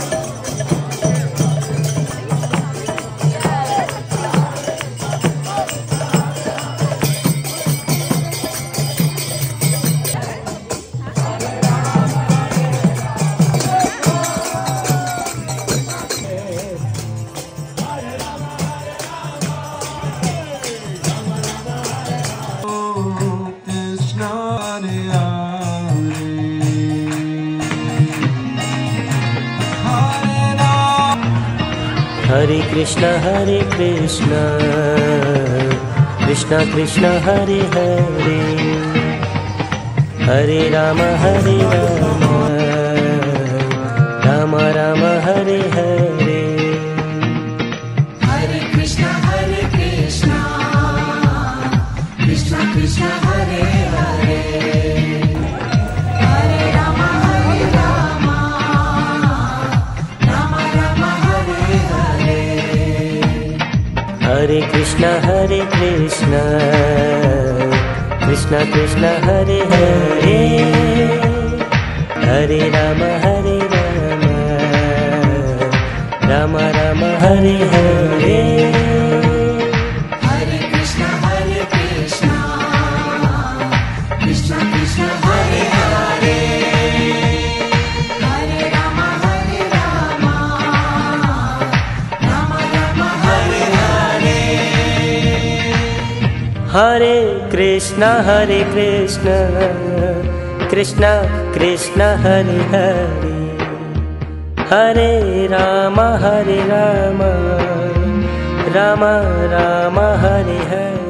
Hare Krishna Krishna Krishna Hare Hare Hare Rama Rama Rama Hare Hare Hare Krishna Krishna Krishna Hare Hare Hare Rama Rama Rama Hare Hare Hare Krishna Krishna Krishna Hare Hare Hare Rama Rama Rama Hare Hare Hare Krishna Krishna Krishna Hare Hare Hare Rama Rama Rama Hare Hare Hare Krishna Krishna Hare Hare Hare Rama Rama Rama Hare Hare